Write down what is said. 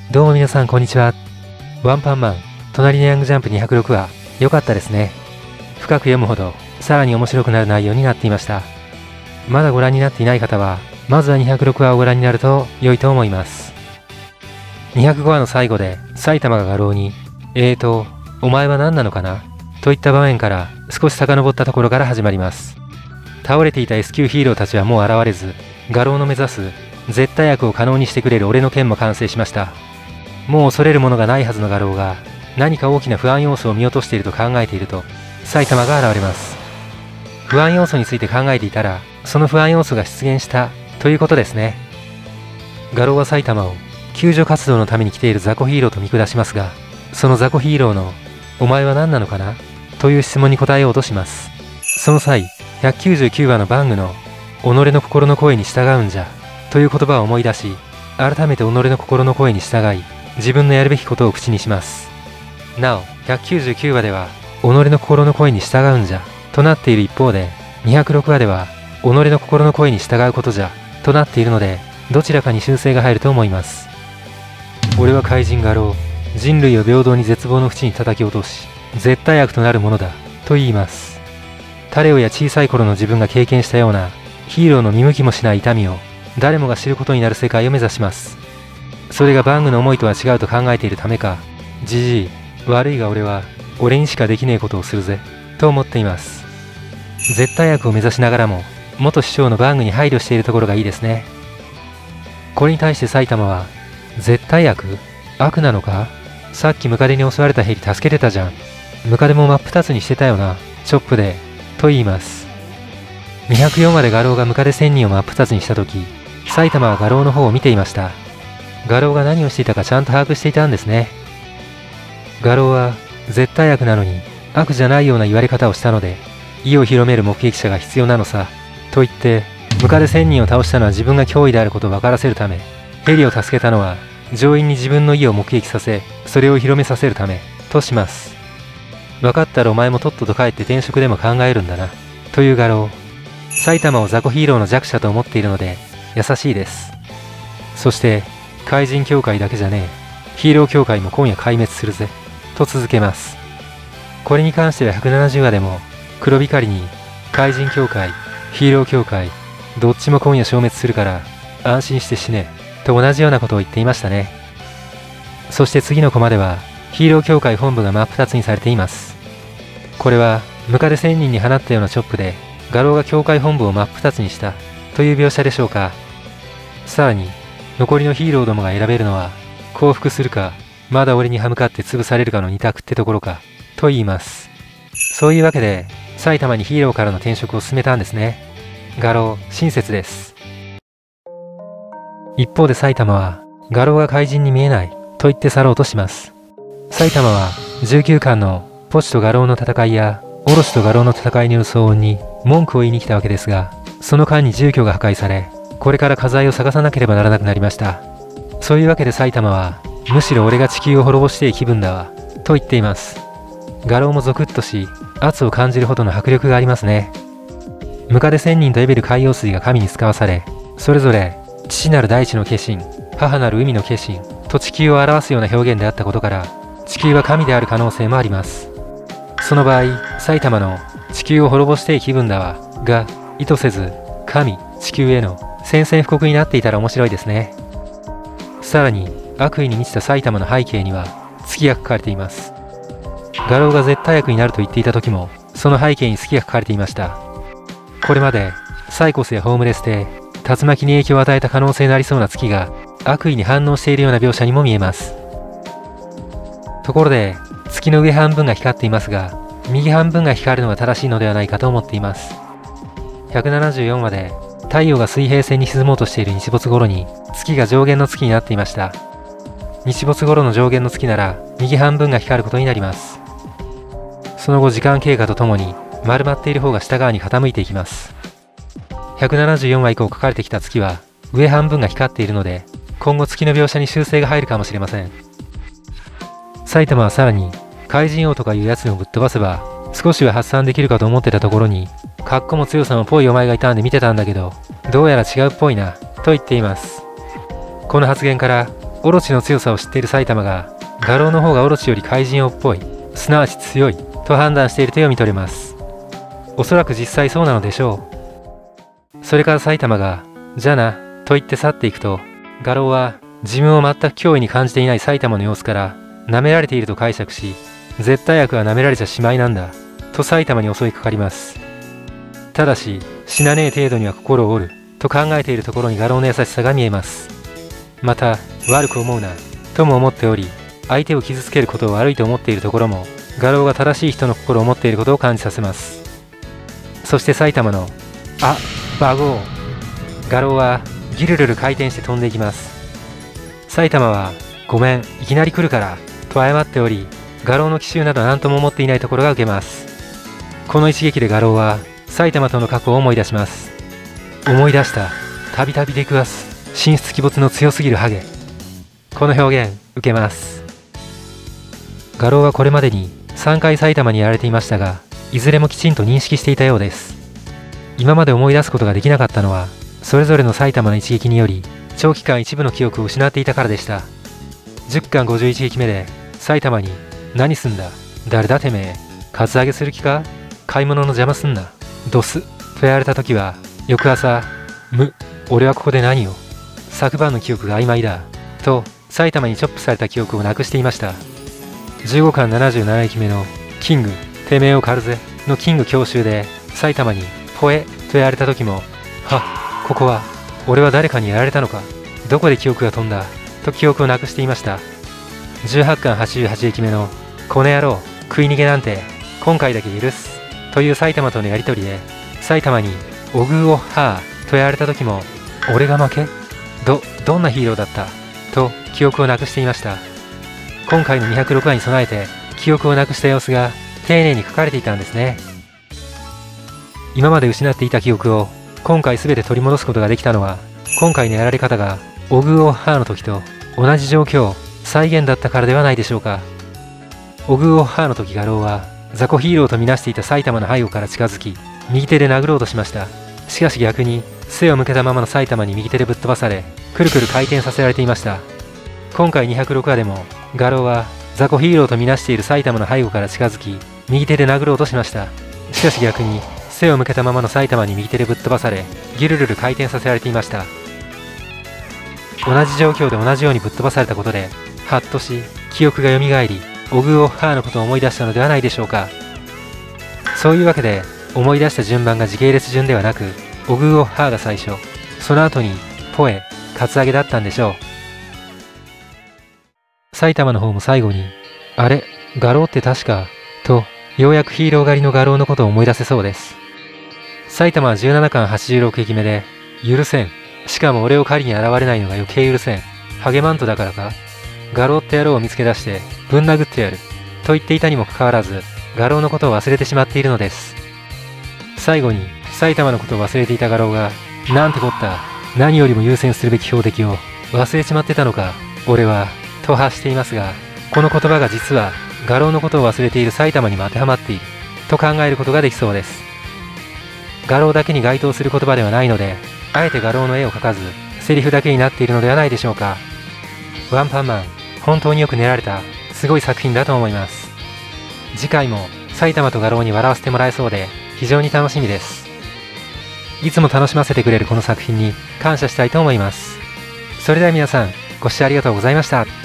どうも皆さんこんにちは。ワンパンマン、隣のヤングジャンプ206話、良かったですね。深く読むほど、さらに面白くなる内容になっていました。まだご覧になっていない方は、まずは206話をご覧になると良いと思います。205話の最後で、埼玉が画廊に、お前は何なのかなといった場面から少し遡ったところから始まります。倒れていた S 級ヒーローたちはもう現れず、画廊の目指す絶対悪を可能にしてくれる俺の剣も完成しました。もう恐れるものがないはずの画廊が何か大きな不安要素を見落としていると考えていると埼玉が現れます。不安要素について考えていたらその不安要素が出現したということですね。画廊は埼玉を救助活動のために来ている雑魚ヒーローと見下しますが、その雑魚ヒーローのお前は何なのかなという質問に答えようとします。その際、199話のバングの己の心の声に従うんじゃという言葉を思い出し、改めて己の心の声に従い自分のやるべきことを口にします。なお199話では己の心の声に従うんじゃとなっている一方で、206話では己の心の声に従うことじゃとなっているので、どちらかに修正が入ると思います。俺は怪人画廊、人類を平等に絶望の淵に叩き落とし絶対悪となるものだと言います。タレオや小さい頃の自分が経験したようなヒーローの見向きもしない痛みを誰もが知ることになる世界を目指します。それがバングの思いとは違うと考えているためか、じじい悪いが俺は俺にしかできねえことをするぜと思っています。絶対悪を目指しながらも元師匠のバングに配慮しているところがいいですね。これに対して埼玉は絶対悪なのか、さっきムカデに襲われたヘリ助けてたじゃん、ムカデも真っ二つにしてたよなチョップでと言います。204話で画廊がムカデ1000人を真っ二つにした時、埼玉は画廊の方を見ていました。画廊が何をしていたかちゃんと把握していたんですね。画廊は絶対悪なのに悪じゃないような言われ方をしたので、意を広める目撃者が必要なのさと言って、ムカデ1000人を倒したのは自分が脅威であることを分からせるため、ヘリを助けたのは乗員に自分の意を目撃させそれを広めさせるためとします。分かったらお前もとっとと帰って転職でも考えるんだなという画廊。埼玉を雑魚ヒーローの弱者と思っているので優しいです。そして怪人協会だけじゃねえ、ヒーロー協会も今夜壊滅するぜと続けます。これに関しては170話でも黒光りに怪人協会、ヒーロー協会どっちも今夜消滅するから安心して死ねと同じようなことを言っていましたね。そして次のコマではヒーロー協会本部が真っ二つにされています。これはムカデ1000人に放ったようなチョップで画廊が協会本部を真っ二つにしたという描写でしょうか。さらに残りのヒーローどもが選べるのは降伏するかまだ俺に歯向かって潰されるかの二択ってところかと言います。そういうわけで埼玉にヒーローからの転職を進めたんですね。画廊親切です。一方で埼玉は画廊が怪人に見えないと言って去ろうとします。埼玉は19巻のポチと画廊の戦いやオロシと画廊の戦いによる騒音に文句を言いに来たわけですが、その間に住居が破壊され、これから家財を探さなければならなくなりました。そういうわけで埼玉はむしろ俺が地球を滅ぼしていい気分だわと言っています。画廊もゾクッとし圧を感じるほどの迫力がありますね。ムカデ1000人とエベル海洋水が神に使わされ、それぞれ父なる大地の化身、母なる海の化身と地球を表すような表現であったことから地球は神である可能性もあります。その場合埼玉の地球を滅ぼしていい気分だわが意図せず神地球への宣戦布告になっていたら面白いですね。さらに悪意に満ちた埼玉の背景には月が書かれています。画廊が絶対悪になると言っていた時もその背景に月が書かれていました。これまでサイコスやホームレスで竜巻に影響を与えた可能性のありそうな月が悪意に反応しているような描写にも見えます。ところで月の上半分が光っていますが、右半分が光るのが正しいのではないかと思っています。174話で太陽が水平線に沈もうとしている日没頃に月が上限の月になっていました。日没頃の上限の月なら右半分が光ることになります。その後時間経過とともに丸まっている方が下側に傾いていきます。174話以降書かれてきた月は上半分が光っているので、今後月の描写に修正が入るかもしれません。埼玉はさらに怪人王とかいうやつをぶっ飛ばせば少しは発散できるかと思ってたところに、格好も強さもぽいお前がいたんで見てたんだけどどうやら違うっぽいなと言っています。この発言からオロチの強さを知っている埼玉が画廊の方がオロチより怪人王っぽい、すなわち強いと判断していると読み取れます。おそらく実際そうなのでしょう。それから埼玉がじゃあなと言って去っていくと、画廊は自分を全く脅威に感じていない埼玉の様子から舐められていると解釈し、絶対悪は舐められちゃしまいなんだと埼玉に襲いかかります。ただし死なねえ程度には心を折ると考えているところに画廊の優しさが見えます。また悪く思うなとも思っており、相手を傷つけることを悪いと思っているところも画廊が正しい人の心を持っていることを感じさせます。そして埼玉のバゴー、画廊はギルルル回転して飛んでいきます。埼玉はごめんいきなり来るからと謝っており、画廊の奇襲など何とも思っていないところが受けます。この一撃で画廊は埼玉との過去を思い出します。思い出した、たびたび出くわす神出鬼没の強すぎるハゲ。この表現受けます。画廊はこれまでに3回埼玉にやられていましたが、いずれもきちんと認識していたようです。今まで思い出すことができなかったのは、それぞれの埼玉の一撃により長期間一部の記憶を失っていたからでした。10巻51撃目で埼玉に何すんだ誰だてめえカツアゲする気か買い物の邪魔すんなドスとやられた時は、翌朝俺はここで何を昨晩の記憶が曖昧だと埼玉にチョップされた記憶をなくしていました。15巻77撃目のキングてめえを狩るぜのキング強襲で埼玉にポエとやられた時も、ここは俺は誰かにやられたのか、どこで記憶が飛んだと記憶をなくしていました。18巻88撃目のこの野郎食い逃げなんて今回だけ許すという埼玉とのやり取りで、埼玉にオグーオッハーとやられた時も、俺が負けどんなヒーローだったと記憶をなくしていました。今回の206話に備えて記憶をなくした様子が丁寧に書かれていたんですね。今まで失っていた記憶を今回全て取り戻すことができたのは、今回のやられ方がオグーオッハーの時と同じ状況再現だったからではないでしょうか。オグーオッハーの時、画廊は雑魚ヒーローとみなしていた埼玉の背後から近づき右手で殴ろうとしました。しかし逆に背を向けたままの埼玉に右手でぶっ飛ばされ、くるくる回転させられていました。今回206話でも画廊は雑魚ヒーローとみなしている埼玉の背後から近づき右手で殴ろうとしました。しかし逆に背を向けたままの埼玉に右手でぶっ飛ばされ、ギュルルル回転させられていました。同じ状況で同じようにぶっ飛ばされたことでハッとし、記憶が蘇りオグーオッハーのことを思い出したのではないでしょうか。そういうわけで思い出した順番が時系列順ではなく、オグーオッハーが最初、その後にポエカツアゲだったんでしょう。埼玉の方も最後にあれ画廊って確かと、ようやくヒーロー狩りの画廊のことを思い出せそうです。埼玉は17巻86撃目で許せん、しかも俺を狩りに現れないのが余計許せん、ハゲマントだからか、画廊って野郎を見つけ出してぶん殴ってやると言っていたにもかかわらず、画廊のことを忘れてしまっているのです。最後に埼玉のことを忘れていた画廊が、なんてこった、何よりも優先するべき標的を忘れちまってたのか俺はと発していますが、この言葉が実は画廊のことを忘れている埼玉にも当てはまっていると考えることができそうです。画廊だけに該当する言葉ではないので、あえて画廊の絵を描かずセリフだけになっているのではないでしょうか。ワンパンマン、本当によく練られたすごい作品だと思います。次回も埼玉と画廊に笑わせてもらえそうで非常に楽しみです。いつも楽しませてくれるこの作品に感謝したいと思います。それでは皆さん、ご視聴ありがとうございました。